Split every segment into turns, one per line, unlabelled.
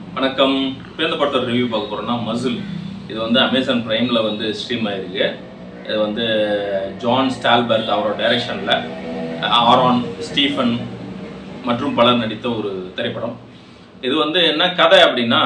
வணக்கம். இப்போ இந்த படத்தோட ரிவ்யூ பார்க்க போகிறோம்னா மசில். இது வந்து அமேசான் ப்ரைமில் வந்து ஸ்ட்ரீம் ஆகிருக்கு. இது வந்து ஜான் ஸ்டால்பர்க் அவரோட டைரக்ஷனில் ஆரான் ஸ்டீஃபன் மற்றும் பலர் நடித்த ஒரு திரைப்படம். இது வந்து என்ன கதை அப்படின்னா,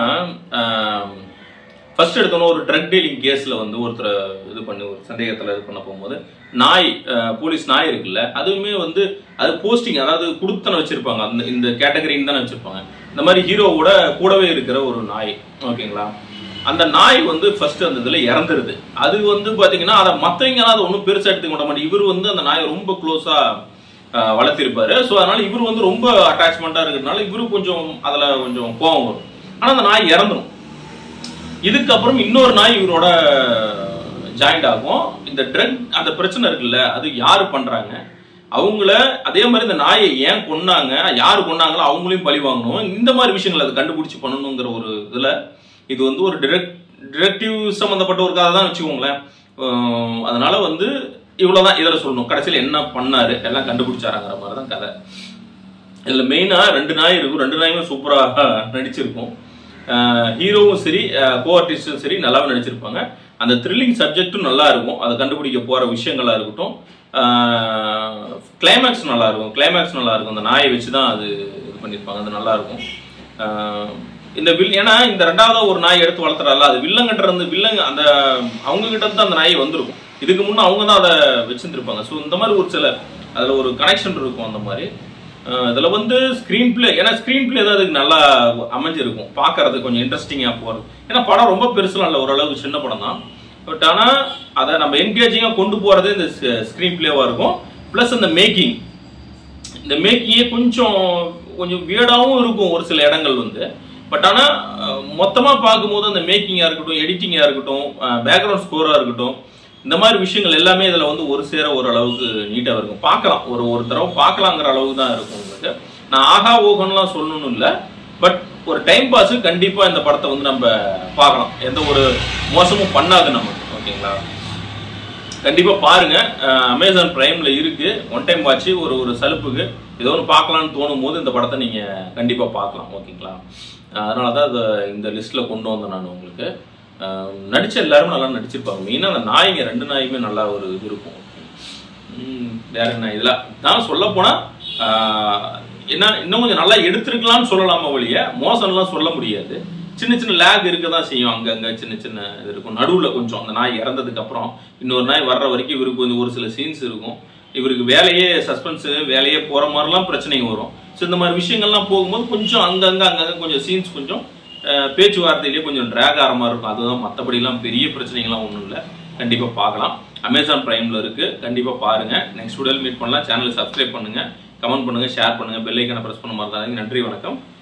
ஃபர்ஸ்ட் எடுத்தோன்னா ஒரு ட்ரக் டீலிங் கேஸில் வந்து ஒருத்தரை இது பண்ணி ஒரு சந்தேகத்தில் இது பண்ண போகும்போது நாய், போலீஸ் நாய் இருக்குல்ல, அதுவுமே வந்து அது போஸ்டிங், அதாவது கொடுத்தன வச்சுருப்பாங்க, அந்த இந்த கேட்டகரின்னு தானே வச்சுருப்பாங்க. இந்த மாதிரி ஹீரோவோட கூடவே இருக்கிற ஒரு நாய், ஓகேங்களா. அந்த நாய் வந்து ஃபர்ஸ்ட் அந்த இதில் இறந்துருது. அது வந்து பார்த்தீங்கன்னா அதை மற்றவங்க அதை ஒன்றும் பெருசாக எடுத்துக்க மாட்டேன். இவர் வந்து அந்த நாயை ரொம்ப க்ளோஸாக வளர்த்திருப்பாரு. ஸோ அதனால இவர் வந்து ரொம்ப அட்டாச்மெண்ட்டாக இருக்கிறதுனால இவரு கொஞ்சம் அதில் கொஞ்சம் கோவம் வரும். ஆனால் அந்த நாய் இறந்துடும். இதுக்கப்புறம் இன்னொரு நாய் இவரோட ஜாயிண்ட் ஆகும். இந்த ட்ரக் அந்த பிரச்சனை இருக்குல்ல, அது யாரு பண்றாங்க, அவங்கள அதே மாதிரி இந்த நாயை ஏன் கொன்னாங்க, யாரு கொன்னாங்களோ அவங்களையும் பழி வாங்கணும், இந்த மாதிரி விஷயங்களை அதை கண்டுபிடிச்சு பண்ணணுங்கிற ஒரு இதுல இது வந்து ஒரு டிரெக்டிவ் சம்பந்தப்பட்ட ஒரு கதை தான் வச்சுக்கோங்களேன். அதனால வந்து இவ்வளவுதான் இதில் சொல்லணும். கடைசியில் என்ன பண்ணாரு எல்லாம் கண்டுபிடிச்சாராங்கிற மாதிரி தான் கதை. இதுல மெயினா 2 நாய் இருக்கும். 2 நாயுமே சூப்பராக நடிச்சிருக்கும். ஹீரோவும் சரி, கோ ஆர்டிஸ்டும் சரி நல்லாவே நடிச்சிருப்பாங்க. அந்த த்ரில்லிங் சப்ஜெக்டும் நல்லா இருக்கும். அதை கண்டுபிடிக்க போற விஷயங்களா இருக்கட்டும், கிளைமேக்ஸ் நல்லா இருக்கும். அந்த நாயை வச்சு தான் அது இது பண்ணியிருப்பாங்க. அது நல்லா இருக்கும். இந்த ஏன்னா இந்த 2வது ஒரு நாய் எடுத்து வளர்த்துறால, அது வில்லங்கிட்ட இருந்து அந்த அவங்க கிட்ட இருந்து அந்த நாய் வந்திருக்கும். இதுக்கு முன்னே அவங்க தான் அதை வச்சிருந்துருப்பாங்க. ஸோ இந்த மாதிரி ஒரு சில அதில் ஒரு கனெக்ஷன் இருக்கும். அந்த மாதிரி இதில் வந்து ஸ்க்ரீன் பிளே, ஏன்னா ஸ்க்ரீன் பிளே தான் அதுக்கு நல்லா அமைஞ்சிருக்கும், பார்க்கறது கொஞ்சம் இன்ட்ரெஸ்டிங்காக போகிறது. ஏன்னா படம் ரொம்ப பெருசுலாம் இல்லை, ஓரளவுக்கு சின்ன படம் தான். பட் ஆனால் அதை நம்ம என்கேஜிங்காக கொண்டு போகிறது இந்த ஸ்க்ரீன் பிளேவாக இருக்கும். ப்ளஸ் இந்த மேக்கிங்கே கொஞ்சம் வியர்டாகவும் இருக்கும் ஒரு சில இடங்கள் வந்து. பட் ஆனால் மொத்தமாக பார்க்கும்போது அந்த மேக்கிங்காக இருக்கட்டும், எடிட்டிங்காக இருக்கட்டும், பேக்ரவுண்ட் ஸ்கோராக இருக்கட்டும், இந்த மாதிரி விஷயங்கள் எல்லாமே இதில் வந்து ஒரு சேர ஓரளவுக்கு நீட்டாக இருக்கும். பார்க்கலாம், ஒரு தடவை பார்க்கலாங்கிற அளவுக்கு தான் இருக்கும் உங்களுக்கு. நான் ஆகா ஓகன்லாம் சொல்லணும்னு இல்லை, பட் ஒரு டைம் பாஸு கண்டிப்பாக இந்த படத்தை வந்து நம்ம பார்க்கலாம். எந்த ஒரு மோசமும் பண்ணாது நமக்கு, ஓகேங்களா. கண்டிப்பாக பாருங்க. அமேசான் பிரைமில் இருக்கு. ஒன் டைம் வாட்சி ஒரு சலுப்புக்கு ஏதோ ஒன்று பார்க்கலான்னு தோணும் போது இந்த படத்தை நீங்கள் கண்டிப்பாக பார்க்கலாம், ஓகேங்களா. அதனால தான் அதை இந்த லிஸ்ட்டில் கொண்டு வந்தேன் நான் உங்களுக்கு. நடிச்ச எல்லாருமே நல்லா நடிச்சிருப்பாங்க. மெயினாக அந்த நாய்ங்க 2 நாயுமே நல்லா ஒரு இது இருக்கும். வேற என்ன இதில் நான் சொல்ல போனால் என்ன இன்னும் கொஞ்சம் நல்லா எடுத்துருக்கலாம்னு சொல்லலாமா வழிய, மோசம்லாம் சொல்ல முடியாது. சின்ன லேக் இருக்க தான் செய்யும். அங்கங்கே சின்ன இது இருக்கும். நடுவில் கொஞ்சம் அந்த நாய் இறந்ததுக்கு அப்புறம் இன்னொரு நாய் வர்ற வரைக்கும் இவருக்கு கொஞ்சம் ஒரு சில சீன்ஸ் இருக்கும். இவருக்கு வேலையே சஸ்பென்ஸு, வேலையே போகிற மாதிரிலாம் பிரச்சனைங்க வரும். ஸோ இந்த மாதிரி விஷயங்கள்லாம் போகும்போது கொஞ்சம் அங்கங்கே கொஞ்சம் சீன்ஸ் கொஞ்சம் பேச்சுவார்த்தையிலேயே கொஞ்சம் ட்ராக் ஆகிற மாதிரி இருக்கும். அதுதான், மற்றபடிலாம் பெரிய பிரச்சனைகள்லாம் ஒன்றும் இல்லை. கண்டிப்பாக பார்க்கலாம். அமேசான் பிரைமில் இருக்குது. கண்டிப்பாக பாருங்கள். நெக்ஸ்ட் வீடியோவில் மீட் பண்ணலாம். சேனலை சப்ஸ்கிரைப் பண்ணுங்கள், கமெண்ட் பண்ணுங்கள், ஷேர் பண்ணுங்கள், பெல் ஐக்கானை ப்ரெஸ் பண்ண மாதிரி. நன்றி, வணக்கம்.